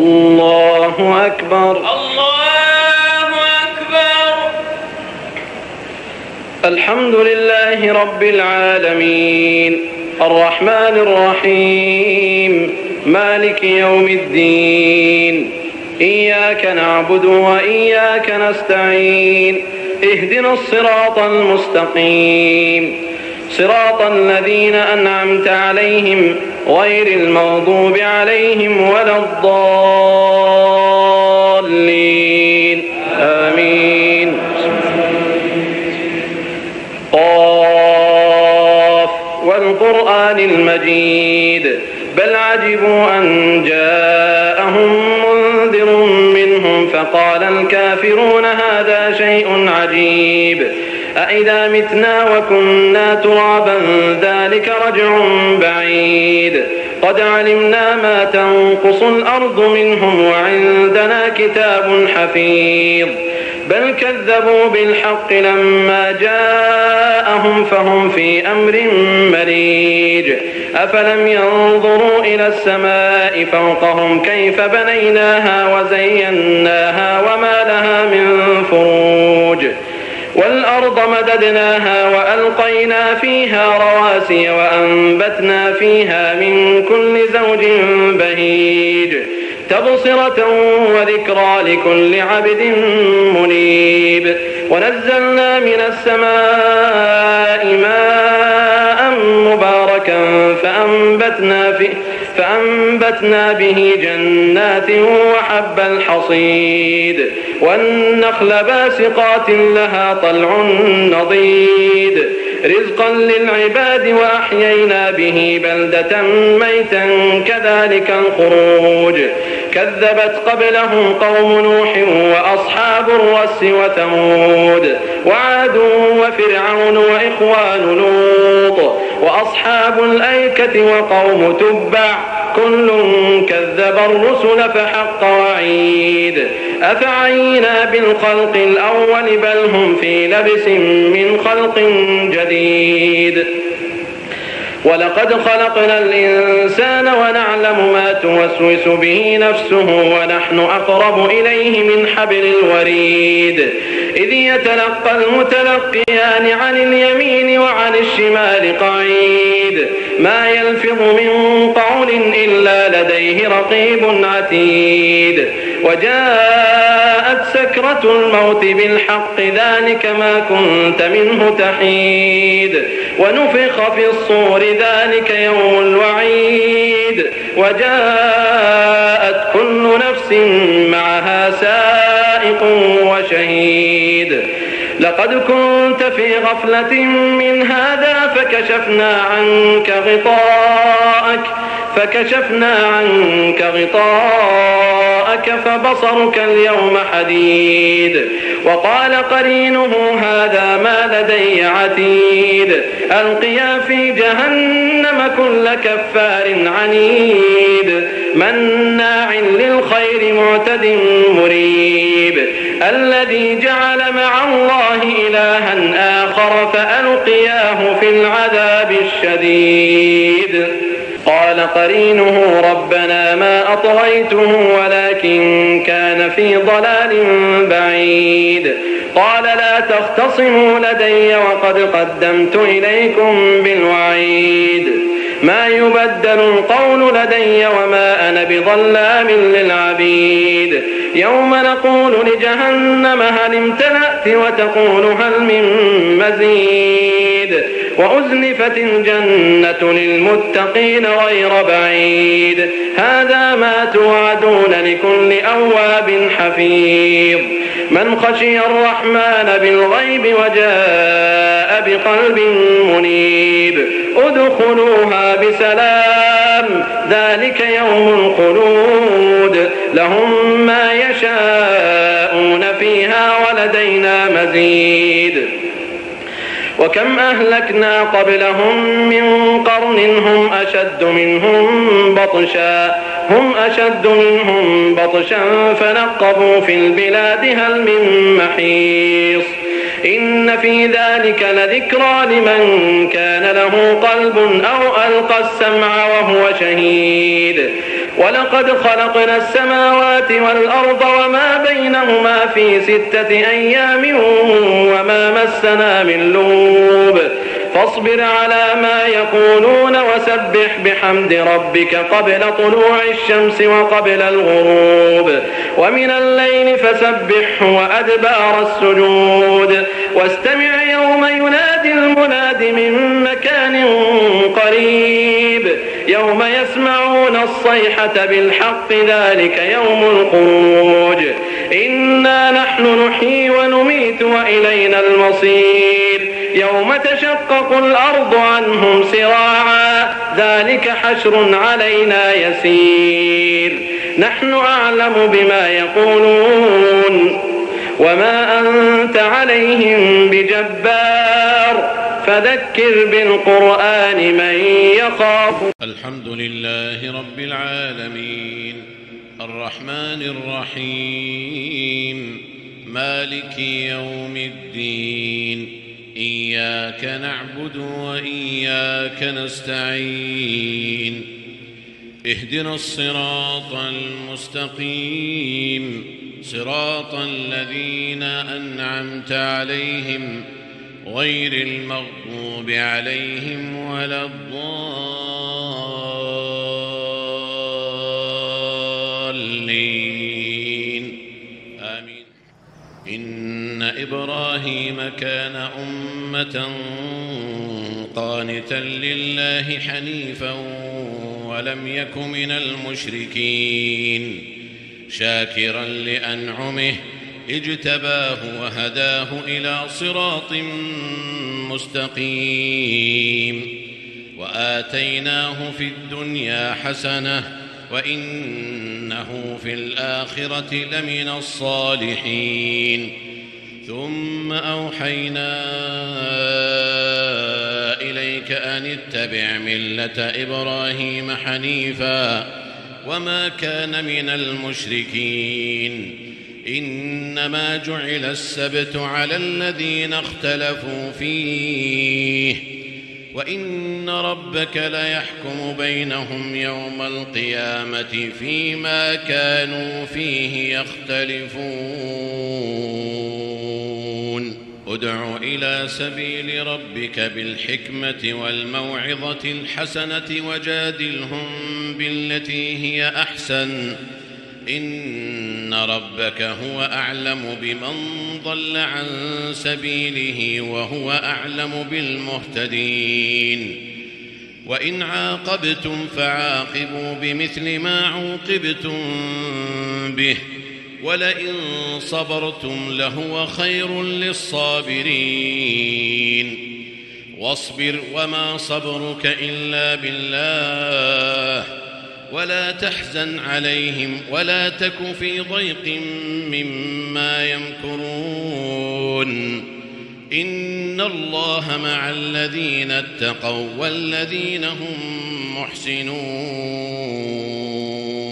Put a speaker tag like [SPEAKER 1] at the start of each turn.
[SPEAKER 1] الله أكبر. الله أكبر. الحمد لله رب العالمين، الرحمن الرحيم، مالك يوم الدين، إياك نعبد وإياك نستعين، اهدنا الصراط المستقيم، صراط الذين أنعمت عليهم غير المغضوب عليهم ولا الضالين، آمين. قاف والقرآن المجيد، بل عجبوا أن جاءهم منذر منهم فقال الكافرون هذا شيء عجيب، أإذا متنا وكنا ترابا ذلك رجع بعيد، قد علمنا ما تنقص الأرض منهم وعندنا كتاب حفيظ، بل كذبوا بالحق لما جاءهم فهم في أمر مريج، أفلم ينظروا إلى السماء فوقهم كيف بنيناها وزيناها وما لها من فروج، والأرض مددناها وألقينا فيها رواسي وأنبتنا فيها من كل زوج بهيج، تبصرة وذكرى لكل عبد منيب، ونزلنا من السماء ماء مباركا فأنبتنا به جنات وحب الحصيد، والنخل باسقات لها طلع نضيد، رزقا للعباد وأحيينا به بلدة ميتا كذلك الخروج، كذبت قبلهم قوم نوح وأصحاب الرس وثمود وعاد وفرعون وإخوان لوط وأصحاب الأيكة وقوم تبع، كل كذب الرسل فحق وعيد، أفعينا بالخلق الأول بل هم في لبس من خلق جديد، ولقد خلقنا الإنسان ونعلم ما توسوس به نفسه ونحن أقرب إليه من حبل الوريد، إذ يتلقى المتلقيان عن اليمين وعن الشمال قعيد، ما يلفظ من قول إلا لديه رقيب عتيد، وجاءت سكرة الموت بالحق ذلك ما كنت منه تحيد، ونفخ في الصور ذلك يوم الوعيد، وجاءت كل نفس معها سائق وشهيد، لقد كنت في غفلة من هذا فكشفنا عنك غطاءك فبصرك اليوم حديد، وقال قرينه هذا ما لدي عتيد، ألقيا في جهنم كل كفار عنيد، مناع للخير معتد مريب، الذي جعل مع الله إلها آخر فألقياه في العذاب الشديد، قال قرينه ربنا ما أطغيته ولكن كان في ضلال بعيد، قال لا تختصموا لدي وقد قدمت إليكم بالوعيد، ما يبدل القول لدي وما أنا بظلام للعبيد، يوم نقول لجهنم هل امتلأت وتقول هل من مزيد، وأزلفت الجنة للمتقين غير بعيد، هذا ما توعدون لكل أواب حفيظ، من خشي الرحمن بالغيب وجاء بقلب منيب، ادخلوها بسلام ذلك يوم الخلود، لهم ما يشاءون فيها ولدينا مزيد، وكم أهلكنا قبلهم من قرن هم أشد منهم بطشا فنقبوا في البلاد هل من محيص، إن في ذلك لذكرى لمن كان له قلب أو ألقى السمع وهو شهيد، ولقد خلقنا السماوات والأرض وما بينهما في 6 أيام وما مسنا من لغوب فاصبر على ما يقولون وسبح بحمد ربك قبل طلوع الشمس وقبل الغروب ومن الليل فسبحه وأدبار السجود واستمع يوم ينادي المناد من مكان قريب يوم يسمعون الصيحة بالحق ذلك يوم الخروج إنا نحن نحيي ونميت وإلينا المصير يوم تشقق الأرض عنهم سراعا ذلك حشر علينا يسير نحن أعلم بما يقولون وما أنت عليهم بجبار فذكر بالقرآن من يخاف.
[SPEAKER 2] الحمد لله رب العالمين الرحمن الرحيم مالك يوم الدين إياك نعبد وإياك نستعين اهدنا الصراط المستقيم صراط الذين أنعمت عليهم غير المغضوب عليهم ولا الضالين آمين. إن إبراهيم كان أمة قانتا لله حنيفا ولم يك من المشركين شاكرا لأنعمه اجتباه وهداه إلى صراط مستقيم وآتيناه في الدنيا حسنة وإنه في الآخرة لمن الصالحين ثم أوحينا إليك أن اتبع ملة إبراهيم حنيفا وما كان من المشركين إنما جعل السبت على الذين اختلفوا فيه وإن ربك ليحكم بينهم يوم القيامة فيما كانوا فيه يختلفون ادع إلى سبيل ربك بالحكمة والموعظة الحسنة وجادلهم بالتي هي أحسن إن ربك هو أعلم بمن ضل عن سبيله وهو أعلم بالمهتدين وإن عاقبتم فعاقبوا بمثل ما عوقبتم به ولئن صبرتم لهو خير للصابرين واصبر وما صبرك إلا بالله ولا تحزن عليهم ولا تك في ضيق مما يمكرون إن الله مع الذين اتقوا والذين هم محسنون.